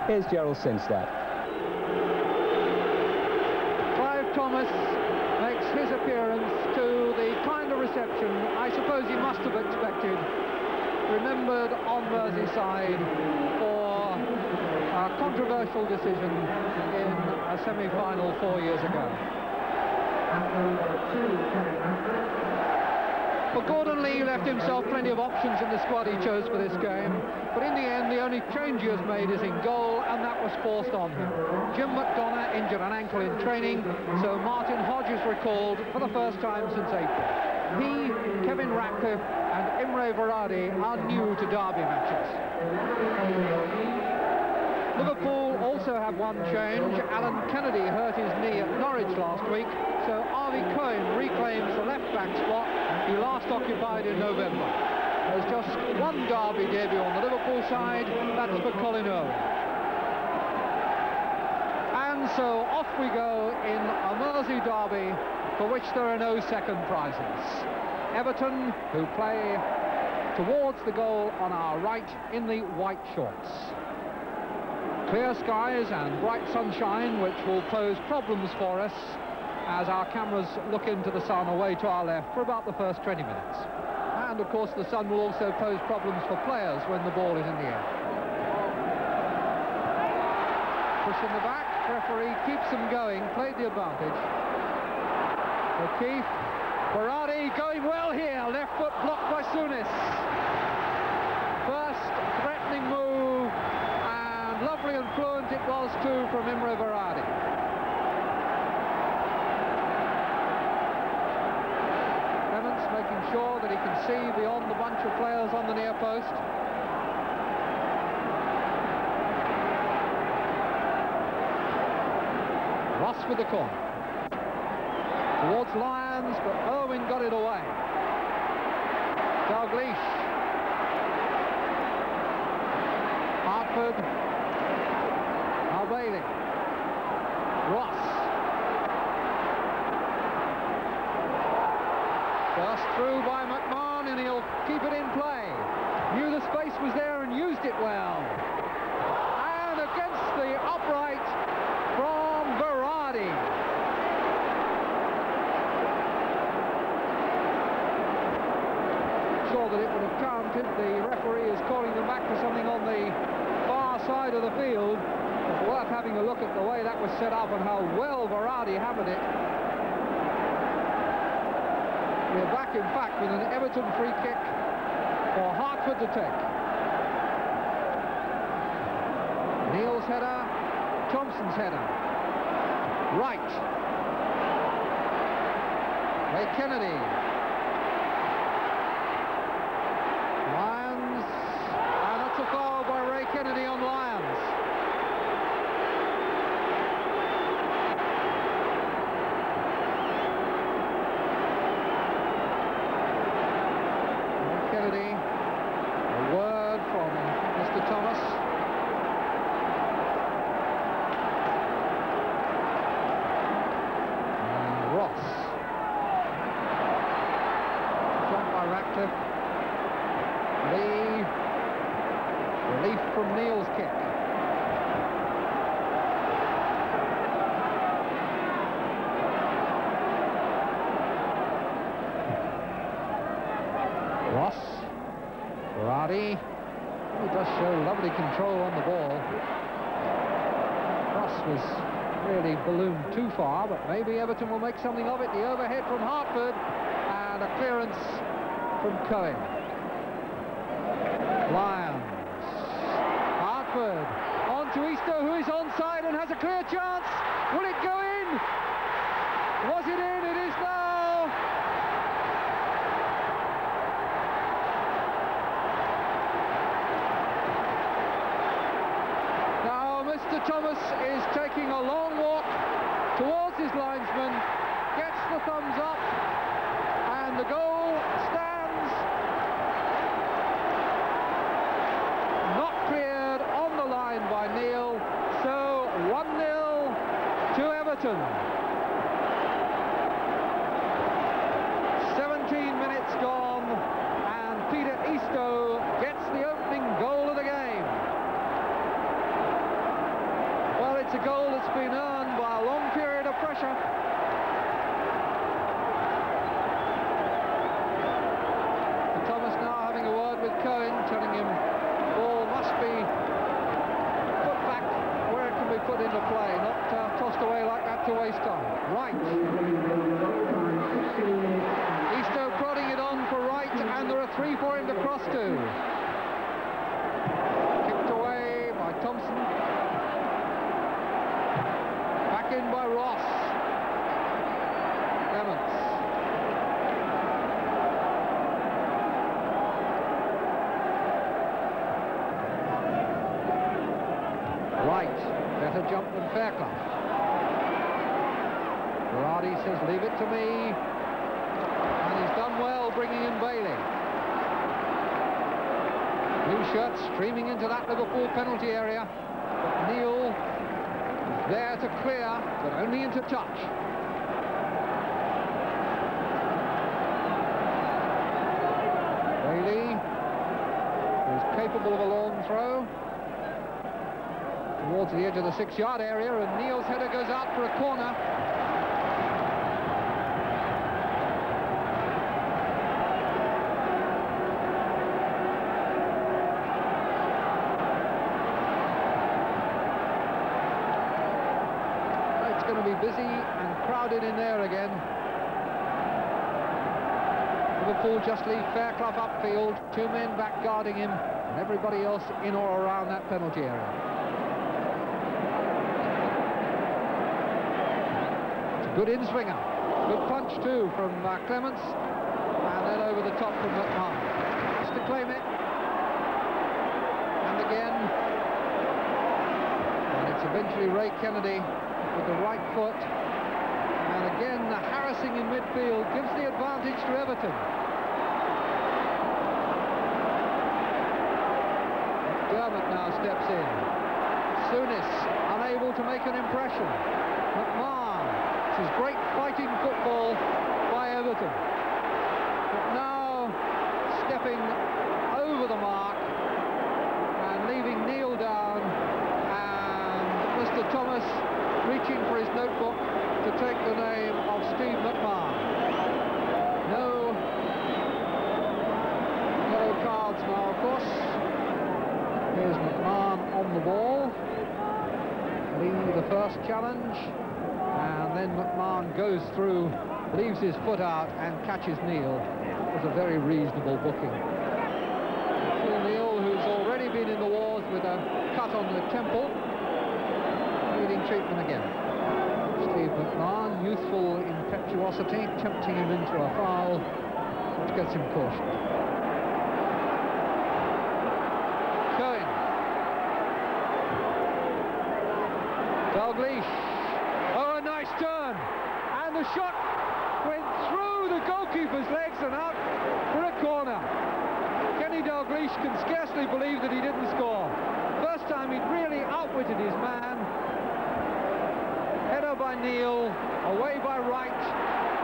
Here's Gerald Sinstadt. Clive Thomas makes his appearance to the kind of reception I suppose he must have expected. Remembered on Merseyside for a controversial decision in a semi-final 4 years ago. But Gordon Lee left himself plenty of options in the squad he chose for this game, but in the end the only change he has made is in goal, and that was forced on him. Jim McDonough injured an ankle in training, so Martin Hodge is recalled for the first time since April. He, Kevin Ratcliffe and Imre Varadi are new to derby matches. Liverpool also have one change. Alan Kennedy hurt his knee at Norwich last week, so Harvey Cohen reclaims the left-back spot he last occupied in November. There's just one derby debut on the Liverpool side, that's for Colin Owen. And so off we go in a Mersey derby for which there are no second prizes. Everton, who play towards the goal on our right in the white shorts. Clear skies and bright sunshine, which will pose problems for us as our cameras look into the sun away to our left for about the first 20 minutes. And of course the sun will also pose problems for players when the ball is in the air. Push in the back, referee keeps them going, played the advantage. O'Keefe, Berardi going well here, left foot blocked by Souness. First threatening move, and lovely and fluent it was too from Imre Varadi. Clements making sure that he can see beyond the bunch of players on the near post. Ross with the corner. Towards Lyons, but Irwin got it away. Dalglish. Hartford. Now Bailey. Ross. Burst through by McMahon, and he'll keep it in play. Knew the space was there and used it well. And against the upright from Varadi. Sure that it would have counted. The referee is calling them back for something on the far side of the field. It's worth having a look at the way that was set up and how well Varadi hammered it. We're back, in fact, with an Everton free kick for Hartford to take. Neal's header, Thompson's header. Right. Ray Kennedy. Lyons. And that's a foul by Ray Kennedy on Lyons. Kennedy, a word from Mr. Thomas. And Ross. Shot by Ratcliffe. Lee. Relief from Neal's kick. Ross, Varadi, he does show lovely control on the ball. Ross was really ballooned too far, but maybe Everton will make something of it. The overhead from Hartford, and a clearance from Cohen. Lyons, Hartford, on to Easter, who is onside and has a clear chance. Will it go in? Was it in? It is now. Mr. Thomas is taking a long walk towards his linesman, gets the thumbs up, and the goal stands. Not cleared on the line by Neal, so 1-0 to Everton. 17 minutes gone, and Peter Eastoe gets the opening goal of the game. it's a goal that's been earned by a long period of pressure. Thomas now having a word with Cohen, telling him the ball must be put back where it can be put into play, not tossed away like that to waste time. Right. Easto prodding it on for Wright, and there are 3 for him to cross to. Kicked away by Thompson. Back in by Ross. Clements. Wright, better jump than Fairclough. Berardi says, leave it to me. And he's done well bringing in Bailey. Blue shirts streaming into that Liverpool penalty area. But Neil is there to clear, but only into touch. Bailey is capable of a long throw towards the edge of the 6-yard area, and Neil's header goes out for a corner. It's going to be busy and crowded in there again. Liverpool just leave Fairclough upfield, 2 men back guarding him, and everybody else in or around that penalty area. Good in-swinger. Good punch, too, from Clements. And then over the top from McMahon. Just to claim it. And again. And it's eventually Ray Kennedy with the right foot. And again, the harassing in midfield gives the advantage to Everton. McDermott now steps in. Souness unable to make an impression. McMahon. This is great fighting football by Everton. But now stepping over the mark and leaving Neil down, and Mr. Thomas reaching for his notebook to take the name of Steve McMahon. No yellow cards now, of course. Here's McMahon on the ball, leading the first challenge. And then McMahon goes through, leaves his foot out and catches Neil. It was a very reasonable booking. Phil Neil, who's already been in the wars with a cut on the temple, needing treatment again. Steve McMahon, youthful impetuosity, tempting him into a foul, which gets him cautioned. Cohen. Dalglish. Oh, a nice turn, and the shot went through the goalkeeper's legs and out for a corner. Kenny Dalglish can scarcely believe that he didn't score. First time he'd really outwitted his man. Header by Neil, away by Wright.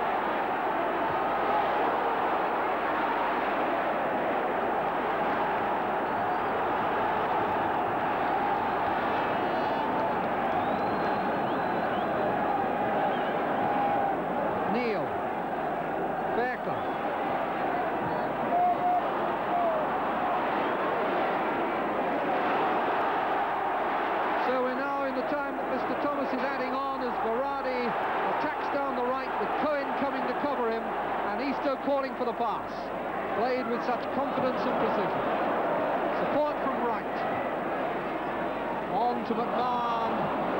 Calling for the pass, played with such confidence and precision. Support from Wright. On to McMahon.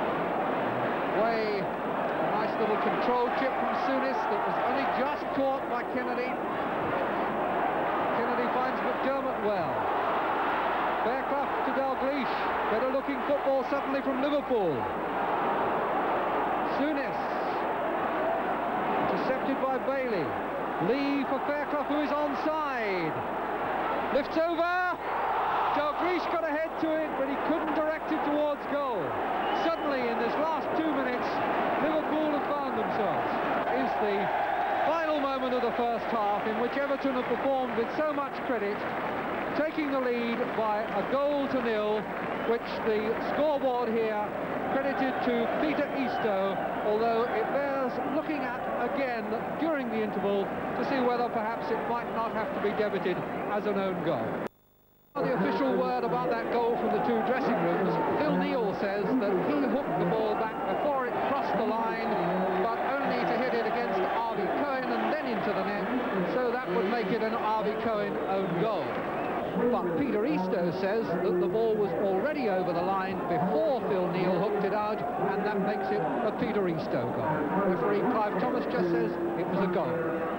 Way, a nice little control chip from Souness that was only just caught by Kennedy. Kennedy finds McDermott well. Fairclough to Dalglish. Better looking football suddenly from Liverpool. Souness. Intercepted by Bailey. Lee for Fairclough, who is onside. Lifts over. Dalglish got ahead to it, but he couldn't direct it towards goal. Suddenly, in this last 2 minutes, Liverpool have found themselves. Is the final moment of the first half, in which Everton have performed with so much credit, taking the lead by a 1-0, which the scoreboard here credits credited to Peter Eastoe, although it bears looking at again during the interval to see whether perhaps it might not have to be debited as an own goal. The official word about that goal from the two dressing rooms, Phil Neal says that he hooked the ball back before it crossed the line, but only to hit it against Harvey Cohen and then into the net, so that would make it an Harvey Cohen own goal. But Peter Eastoe says that the ball was already over the line before Phil Neal hooked it out, and that makes it a Peter Eastoe goal. Referee Clive Thomas just says it was a goal.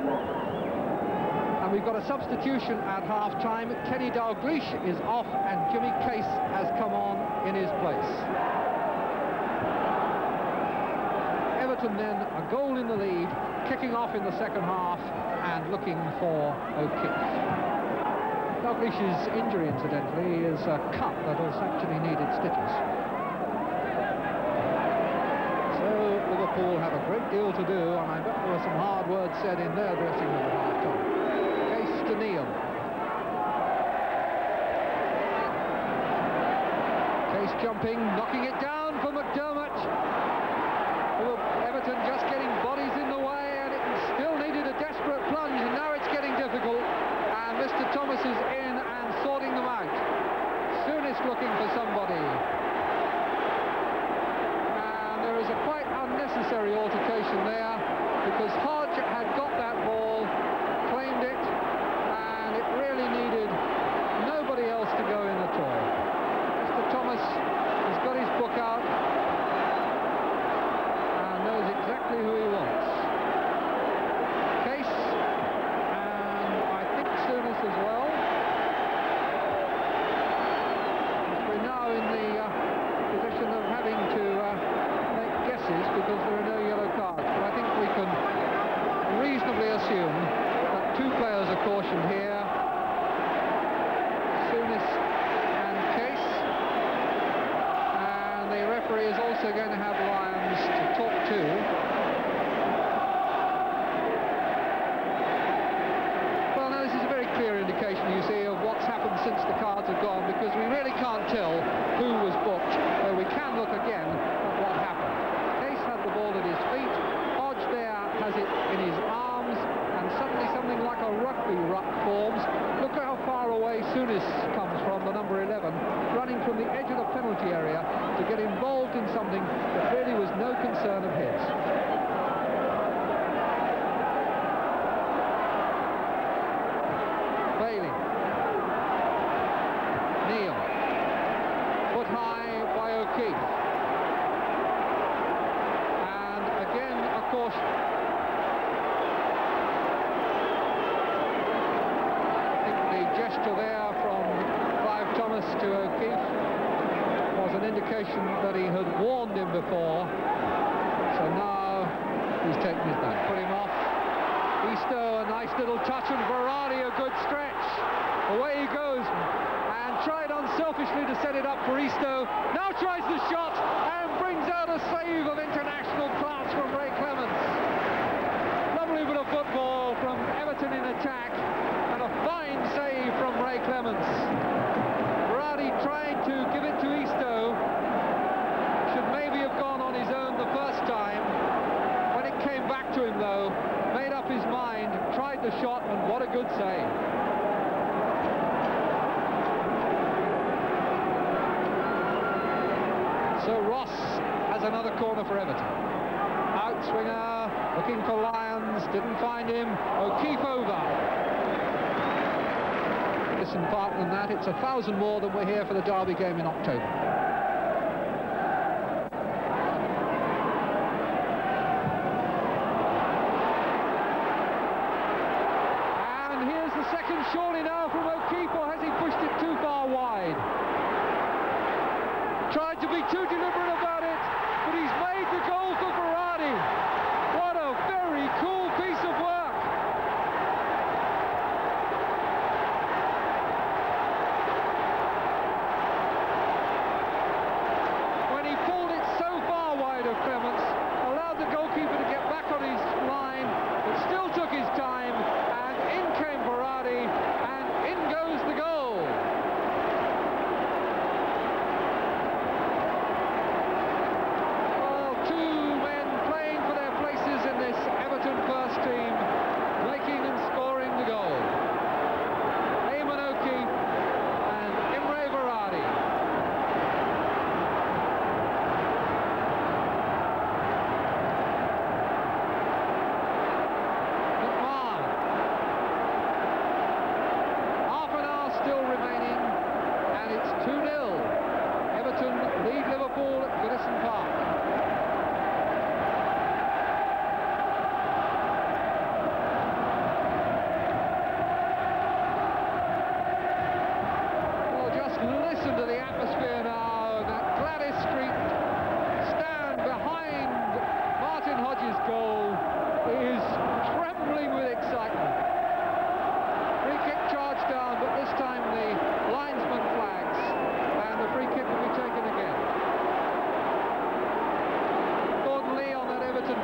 And we've got a substitution at half-time. Kenny Dalglish is off and Jimmy Case has come on in his place. Everton then a goal in the lead, kicking off in the second half and looking for O'Keefe. Dalglish's injury, incidentally, is a cut that has actually needed stitches. So Liverpool have a great deal to do, and I bet there were some hard words said in their dressing room at half-time. Case to Neal. Case jumping, knocking it down for McDermott. Everton just getting bodies in the way, and it still needed a desperate plunge, and now it's getting difficult. And Mr. Thomas is in and sorting them out. Soonest looking for somebody. And there is a quite unnecessary altercation there, because Hodge had got that ball, claimed it, and it really needed nobody else to go in at all. Mr. Thomas has got his book out and knows exactly who he wants. Case, and I think Souness as well. We're now in the position of having to make guesses because there are no yellow cards, but I think we can reasonably assume that two players are cautioned here, Souness and Case, and the referee is also going to have Lyons to talk to. Well, now this is a very clear indication, you see, of what's happened since the cards have gone, because we really can't tell who was booked, though we can look again at what happened. Case had the ball at his feet, Hodge there has it in his arms, and suddenly something like a rugby ruck forms. Look how far away Souness comes from, the number 11, running from the edge of the penalty area to get involved in something that really was no concern of his. Bailey. Neal. Put high by O'Keefe. And again a caution. Gesture there from Clive Thomas to O'Keefe was an indication that he had warned him before, so now he's taken his back. Put him off. Eastoe, a nice little touch, and Verratti a good stretch. Away he goes, and tried unselfishly to set it up for Eastoe. Now tries the shot and brings out a save of international class from Ray Clements. Lovely bit of football from Everton in attack, and a fine save from Ray Clements. Verratti tried to give it to Eastoe. Should maybe have gone on his own the first time. When it came back to him, though, made up his mind, tried the shot, and what a good save. So Ross has another corner for Everton. Outswinger, looking for Lyons, didn't find him. O'Keefe over. Listen, partner than that, it's 1,000 more than we're here for the Derby game in October. And here's the second surely now from O'Keefe, or has he pushed it too far wide? Tried to be too deliberate about it, but he's made the goal for Verratti. What a very cool piece of work. When he pulled it so far wide of Clements, allowed the goalkeeper to get back on his line, but still took his time, and in came Verratti, and in goes the goal.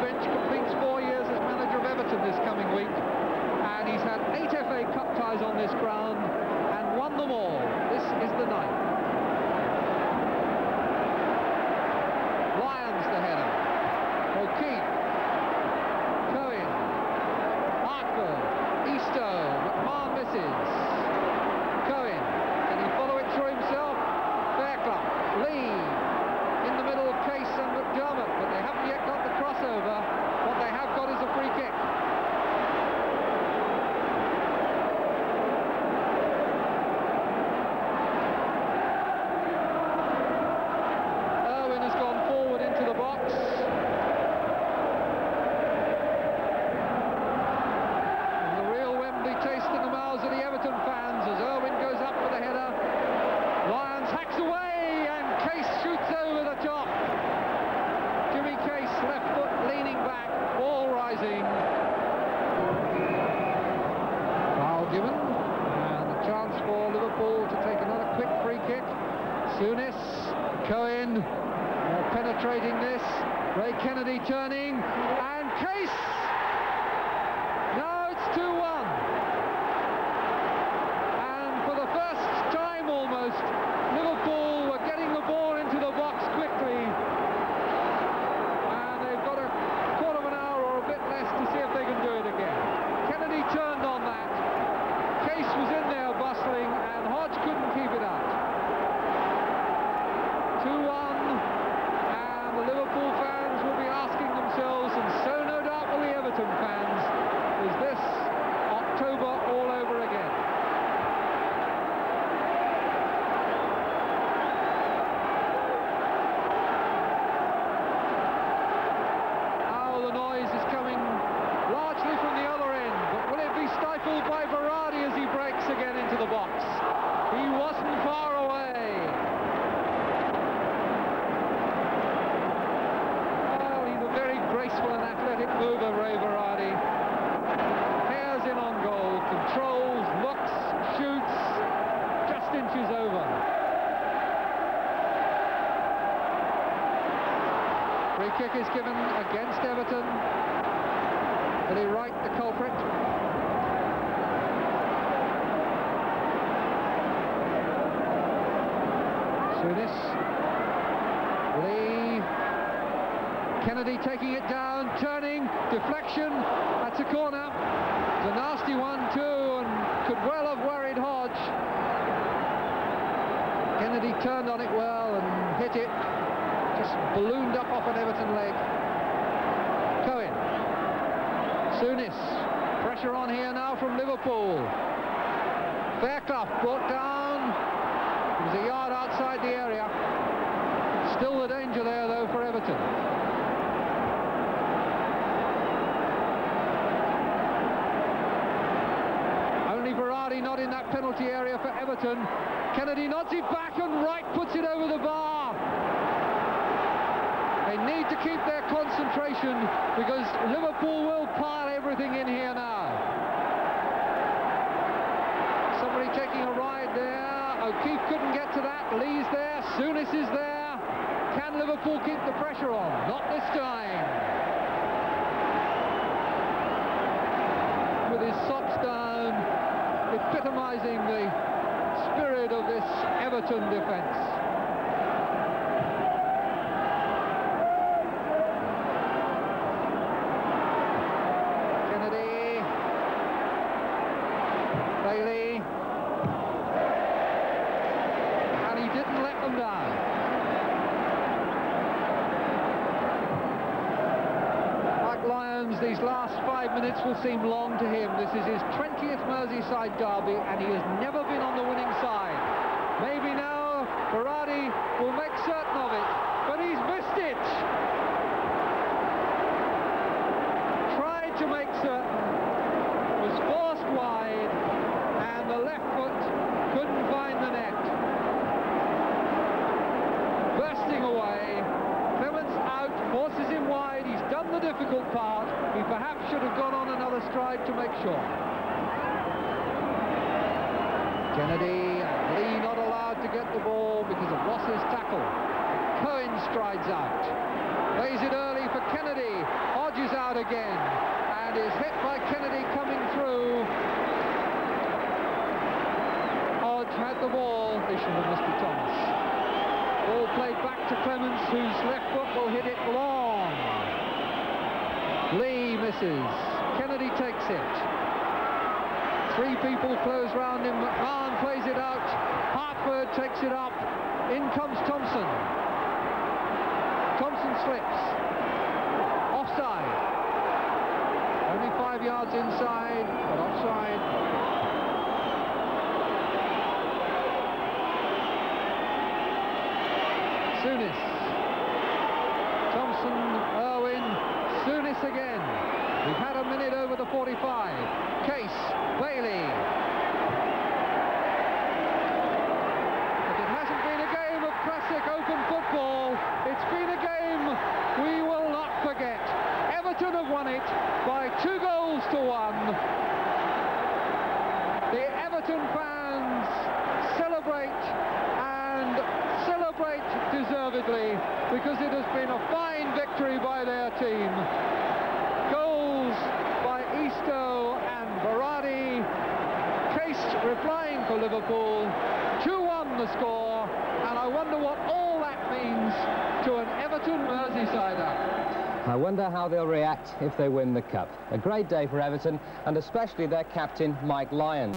French completes 4 years as manager of Everton this coming week, and he's had 8 FA Cup ties on this ground and won them all. This is the 9th. Lyons the header. O'Keefe. Cohen. Hartford. Eastoe. McMahon misses. Cohen. Can he follow it through himself? Fairclough. Lee. In the middle, Case and McDermott, but they haven't yet got the crossover. What they have got is a free kick. Irwin has gone forward into the box. And the real Wembley taste in the mouths of the Everton fans as Irwin goes up for the header. Lyons hacks away and Case shoots over the top. Jimmy Case, left foot leaning back, ball rising. Foul given, and a chance for Liverpool to take another quick free kick. Souness, Cohen, more penetrating this. Ray Kennedy turning, and Case! Now it's 2-1. And for the first time almost, Liverpool were getting the ball into the box quickly. And they've got a quarter of an hour or a bit less to see if they can do it again. Kennedy turned on that. Case was in there bustling, and Hodge couldn't keep it out. 2-1, and the Liverpool fans will be asking themselves, and so no doubt will the Everton fans, is this October all over again? Now the noise is coming largely from the other end, but will it be stifled by Berardi as he breaks again into the box? He wasn't far away. Well, he's a very graceful and athletic mover, Ray Berardi. Hares in on goal, controls, looks, shoots, just inches over. Free kick is given against Everton. Will he right the culprit? Souness. Lee. Kennedy taking it down, turning, deflection. That's a corner. It's a nasty one too, and could well have worried Hodge. Kennedy turned on it well and hit it. Just ballooned up off an Everton leg. Cohen. Souness. Pressure on here now from Liverpool. Fairclough brought down. It was a yard outside the area. Still the danger there though for Everton. Only Berardi not in that penalty area for Everton. Kennedy nods it back and Wright puts it over the bar. They need to keep their concentration because Liverpool will pile everything in here now. Somebody taking a ride there. O'Keefe couldn't get to that. Lee's there. Souness is there. Can Liverpool keep the pressure on? Not this time. With his socks down, epitomising the spirit of this Everton defence. Kennedy. Bailey. And he didn't let them down. Like Lyons, these last 5 minutes will seem long to him. This is his 20th Merseyside derby and he has never been on the winning side. Maybe now Berardi will make certain of it, but he's missed it. Tried to make certain, was forced wide, and the left foot couldn't find the net. Bursting away, Clements out, forces him wide, he's done the difficult part, he perhaps should have gone on another stride to make sure. Kennedy and Lee not allowed to get the ball because of Ross's tackle. Cohen strides out. Plays it early for Kennedy. Hodge is out again. And is hit by Kennedy coming through. Hodge had the ball. They should have Mr. Thomas. Ball played back to Clements, whose left foot will hit it long. Lee misses. Kennedy takes it. Three people close round him. McMahon plays it out. Hartford takes it up. In comes Thompson. Thompson slips. Offside. Only 5 yards inside, but offside. Souness. Thompson, Irwin, Souness again. We've had a minute over the 45. Case, Bailey. But it hasn't been a game of classic open football. It's been a game we will not forget. Everton have won it by 2 goals to 1. The Everton fans celebrate, and celebrate deservedly, because it has been a fine victory by their team. Goals by Easto and Berardi. Case replying for Liverpool. 2-1 the score, and I wonder what all that means to an Everton Merseysider. I wonder how they'll react if they win the cup. A great day for Everton, and especially their captain, Mike Lyons.